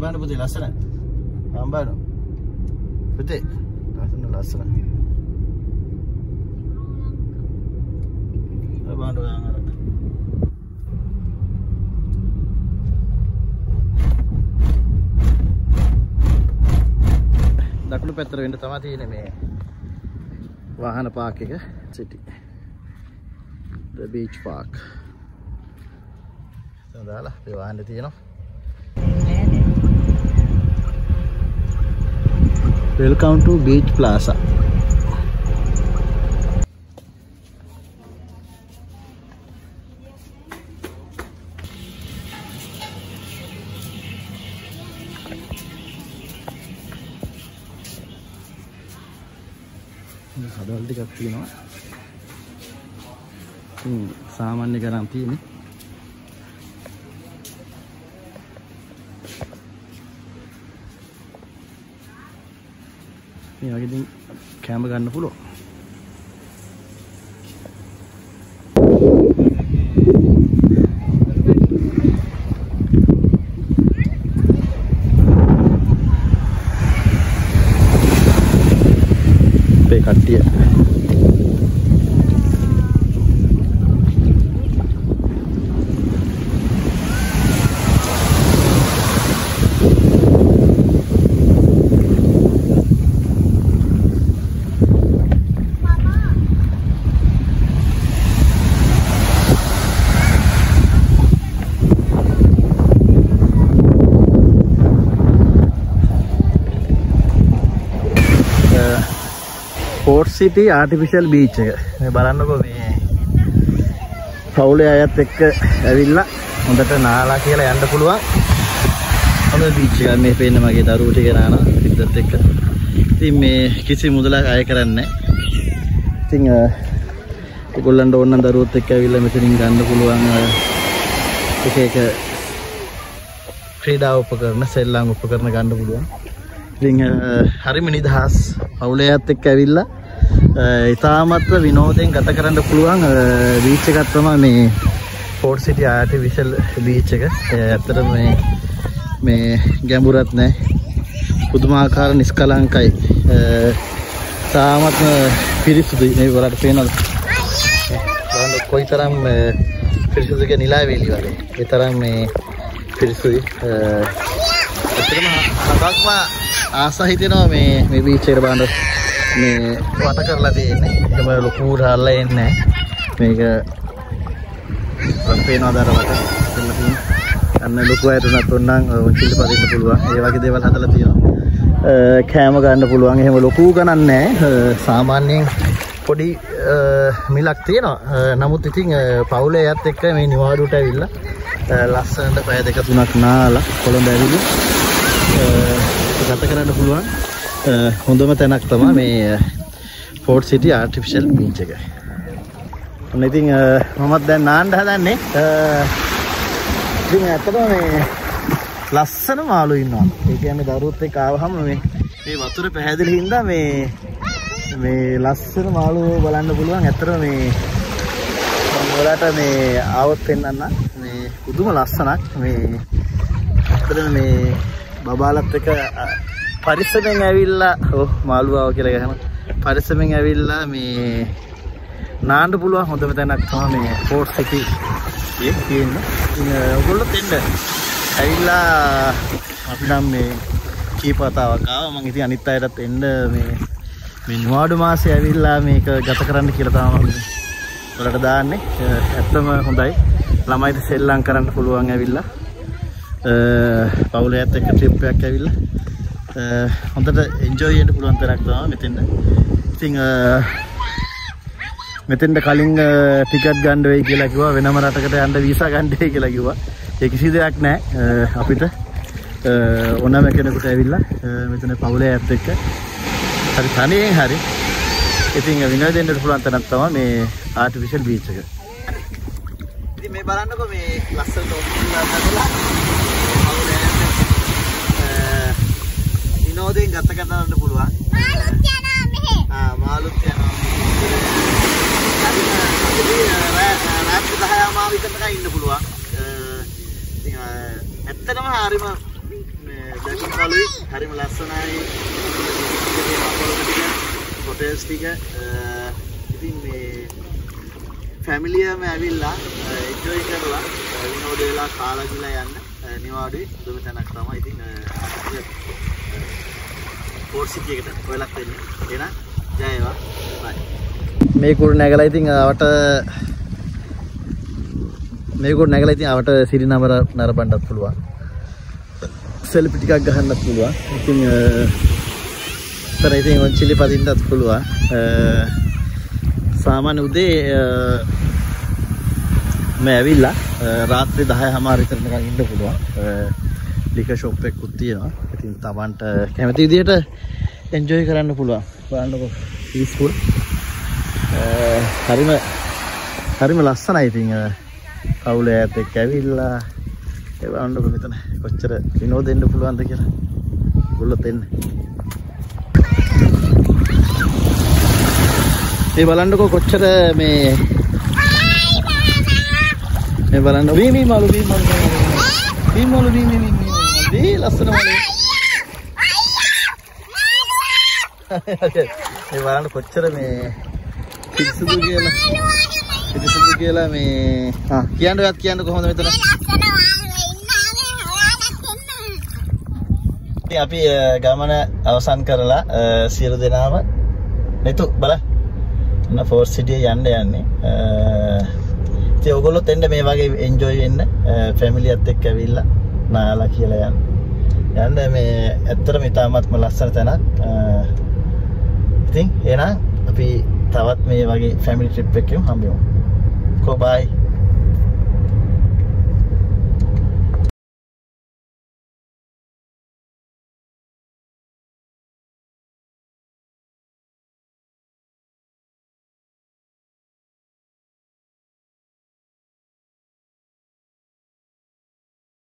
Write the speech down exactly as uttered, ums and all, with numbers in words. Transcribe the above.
බලන්න පුතේ ලස්සන. මම බලනවා. පුතේ ලස්සන ලස්සන. බලන්න ගන්න අර. දකුණු පැත්තට වෙන්න තමයි තියෙන්නේ මේ වාහන පාක් එක City. The beach park. දාලා ඒ වාහනේ තියෙනවා. Welcome to Beach Plaza. හදවල් ටිකක් තියෙනවා. ඉතින් සාමාන්‍ය ගණන් තියෙන්නේ. මේ වගේ ඉතින් කැම ගන්න පුළුවන්. මේ කට්ටිය Port City artificial beach එක. මේ බලන්නකෝ මේ පවුලේ අයත් එක්ක ඇවිල්ලා හොඳට නාලා කියලා යන්න පුළුවන්. හොඳ beach එකක්. මේ පේන්නේ මගේ දරුවෝ ටික නානවා පිටත් එක්ක. ඉතින් මේ කිසි මුදලක් අය කරන්නේ නැහැ. ඉතින් ඒගොල්ලන්ට ඕන නම් දරුවොත් එක්ක ඇවිල්ලා මෙතනින් ගන්න පුළුවන් එක එක ක්‍රීඩා උපකරණ, සෙල්ලම් උපකරණ ගන්න පුළුවන්. ඉතින් හරිම නිදහස් පවුලේත් එක්ක ඇවිල්ලා ඉතාමත් විනෝදයෙන් ගත කරන්න පුළුවන් බීච් එකක් තමයි මේ Port City artificial beach එක. ඇත්තටම මේ මේ ගැඹුරක් නැහැ. පුදුමාකාර නිස්කලංකයි. තාමත් පිරිසුදුයි. මේ වලට පේනවද? බලන්න කොයිතරම් පිරිසුදුද කියලා නිලා වේලි වගේ. ඒ තරම් මේ පිරිසුදුයි. ඇත්තටම හදක්ම ආසා හිතෙනවා මේ මේ බීච් එකට බලන්න මේ වට කරලා තියෙන්නේ. ඒකම ලොකු රාල්ලා එන්නේ නැහැ. මේක පේනවද අර වට කරලා තියෙන්නේ. අන්න ලොකු අයට උනත් ඕනනම් උන්චිල්ල පදින්න පුළුවන්. ඒ වගේ දේවල් හදලා තියෙනවා. කෑම ගන්න පුළුවන්. එහෙම ලොකු ගණන් නැහැ. සාමාන්‍යයෙන් පොඩි මිලක් තියෙනවා. නමුත් ඉතින් පවුලේ යත් එක්ක මේ නිවාඩුවට ඇවිල්ලා ලස්සනට පැය දෙක තුනක් නාලා කොළඹ ඇවිල්ලා ගත කරන්න පුළුවන් හොඳම තැනක් තමයි මේ Port City artificial beach එක. ඔන්න ඉතින් මමත් දැන් නාන්න හදන්නේ. ඉතින් ඇත්තටම මේ ලස්සන මාළු ඉන්නවා. ඒ කියන්නේ දරුවොත් එක්ක ආවහම මේ මේ වතුර පැහැදිලි හින්දා මේ මේ ලස්සන මාළු බලන්න පුළුවන්. ඇත්තටම මේ ඔයාලට මේ ආවොත් පෙන්නන්න මේ පුදුම ලස්සනක්. මේ ඇත්තටම මේ බබාලත් එක්ක පරිස්සමෙන් ඇවිල්ලා ඔව් මාළුවාව කියලා ගහනවා. පරිස්සමෙන් ඇවිල්ලා මේ නාන්න පුළුවන් හොඳම තැනක් තමයි මේ Port City එක තියෙන්නේ. ඉතින් ඔයගොල්ලෝ දෙන්න ඇවිල්ලා අපි නම් මේ කීපතාවක් ආවා. මම ඉතින් අනිත් අයටත් එන්න මේ මේ නිවාඩු මාසේ ඇවිල්ලා මේක ගත කරන්න කියලා තමයි වලට දාන්නේ. ඇත්තම හොඳයි. ළමයිට සෙල්ලම් කරන්න පුළුවන් ඇවිල්ලා. පවුලේත් එක්ක ට්‍රිප් එකක් ඇවිල්ලා හොඳට එන්ජොයි වෙන්න පුළුවන් තරක් තමයි මෙතෙන්ද. ඉතින් මෙතෙන්ද කලින් ටිකට් ගන්න වෙයි කියලා කිව්වා. වෙනම රටකට යන්න වීසා ගන්න වෙයි කියලා කිව්වා. ඒ කිසි දෙයක් නැහැ. අපිට ඕනම කෙනෙකුට ඇවිල්ලා මෙතන පවුලේත් එක්ක හරි තනියෙන් හරි ඉතින් විනෝද දෙන්න පුළුවන් තරක් තමයි මේ artificial beach එක. ඉතින් මේ බලන්නකෝ මේ ලස්සන තෝට්ටුලා හදලා විනෝදයෙන් ගත කරන්න පුළුවන්. මාළුත් යනවා මෙහෙ. ආ මාළුත් යනවා. රාත්‍රී දහයම විතරක් ඉන්න පුළුවන්. ඉතින් ඇත්තටම හරිම දැකුම් කලුයි හරිම ලස්සනයි. හොටෙල්ස් ටික ඉතින් මේ ෆැමිලියම ඇවිල්ලා එන්ජොයි කරලා විනෝද වෙලා කාලා ගිහලා යන්න නිවාඩුවේ හොඳම තැනක් තමයි. ඉතින් පෝට් සිටි එකට ඔයලත් වෙන්නේ. එහෙනම් ජය වේවා. බයි. මේ කුරු නැගලා ඉතින් අවට මේ කුරු නැගලා ඉතින් අවට සිරිනමර නරඹන්නත් පුළුවන්. සෙල්ෆි ටිකක් ගහන්නත් පුළුවන්. ඉතින් තර ඉතින් ඔන්චිලි පදින්නත් පුළුවන්. සාමාන්‍ය උදේ මම ඇවිල්ලා රාත්‍රී දහය හමාර විතර නිකන් ඉන්න පුළුවන්. ලිකර් ෂොප් එකකුත් තියෙනවා. ඉතින් Tamanට කැමති විදිහට එන්ජොයි කරන්න පුළුවන්. බලන්නකො පීස්ෆුල්. හරිම හරිම ලස්සනයි. ඉතින් කවුල ඈත් එක්ක ඇවිල්ලා ඒ බලන්නකො මෙතන කොච්චර විනෝද දෙන්න පුළුවන්ද කියලා. ගොල්ලොත් එන්න. මේ බලන්නකො කොච්චර මේ මේ බලන්න වී වී මාළු වී මාළු වී මාළු වී වී වී ලස්සන මාළු. මේ බලන්න කොච්චර මේ පිරිසුදු කියලා පිරිසුදු කියලා මේ හා කියන්න ඔයත් කියන්න කොහොමද මෙතන ඉතින් අපි ගමන අවසන් කරලා සියලු දෙනාම netu බල න ෆෝර්ට් සිටිය යන්න යන්නේ. ඉතින් ඔයගොල්ලොත් එන්න මේ වගේ එන්ජොයි වෙන්න ෆැමිලියත් එක්ක ඇවිල්ලා නාලා කියලා යන්න. යන්න මේ ඇත්තටම ඉතාමත්ම ලස්සන තැනක්. ඉතින් එහෙනම් අපි තවත් මේ වගේ ෆැමිලි ට්‍රිප් එකකින් හම්බෙමු. කො බයි.